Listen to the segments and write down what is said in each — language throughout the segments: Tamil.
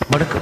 வணக்கம்.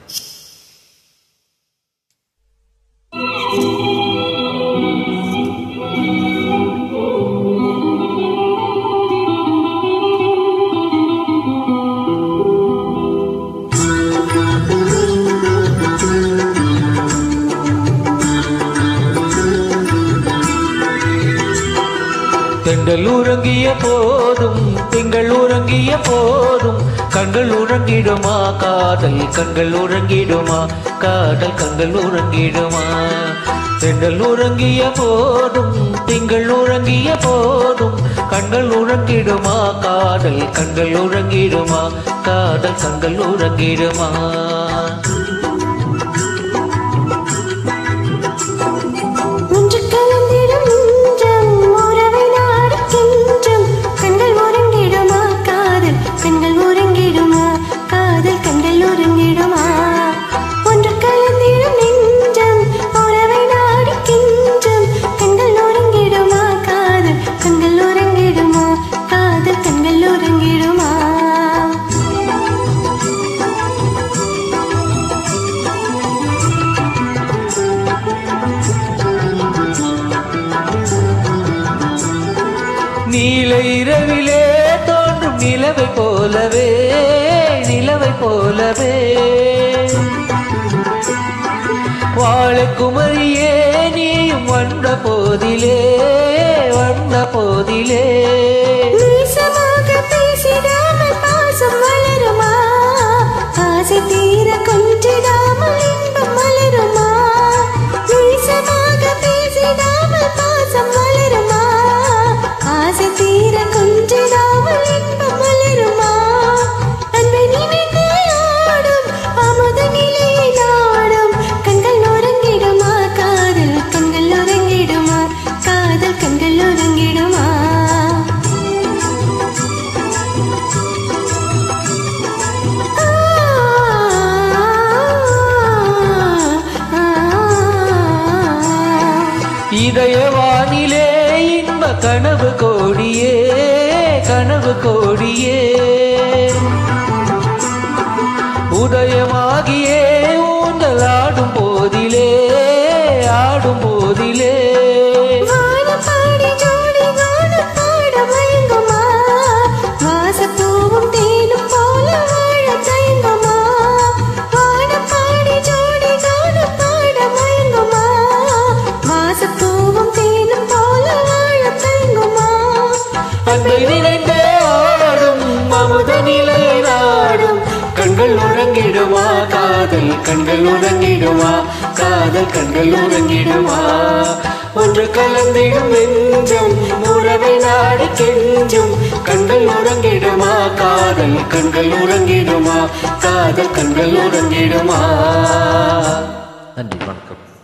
தென்றல் உறங்கிய போதும் திங்கள் உறங்கிய போதும் கண்கள் உறங்கிடுமா காதல் கண்கள் உறங்கிடுமா காதல் கண்கள் உறங்கிடுமா. தென்றல் உறங்கிய போதும் திங்கள் உறங்கிய போதும் கண்கள் உறங்கிடுமா காதல் கண்கள் உறங்கிடுமா காதல் கண்கள் உறங்கிடுமா. நீல இரவிலே தோன்றும் நிலவை போலவே நிலவை போலவே வாழக்குமரியே நீயும் வந்த போதிலே வந்த போதிலே பேசிடாமல் பாசம் வளருமா ஆசை தீர கொஞ்சிடாமல் இன்பம் மலருமா. பேசிடாமல் பாசம் வளருமா ஆசை தீர கொஞ்சிடாமல் இன்பம் மலருமா. அன்பை நினைத்தாடும் அமுத நிலையை நாடும் கண்கள் உறங்கிடுமா காதல் கண்கள் உறங்கிடுமா காதல் கண்கள் உறங்கிடுமா. இதயவானிலே இன்ப கனவு கோடியே கனவு கோடியே உதயமாகியே ஊஞ்சல் ஆடும் போதிலே ஆடும் போதிலே அன்பை நினைந்தே ஆடும் அமுத நிலை நாடும் கண்கள் உறங்கிடுமா காதல் கண்கள் உறங்கிடுமா காதல் கண்கள் உறங்கிடுமா. ஒன்று கலந்திடும் நெஞ்சம் உறவை நாடி கெஞ்சும் கண்கள் உறங்கிடுமா காதல் கண்கள் உறங்கிடுமா காதல் கண்கள் உறங்கிடுமா. நன்றி, வணக்கம்.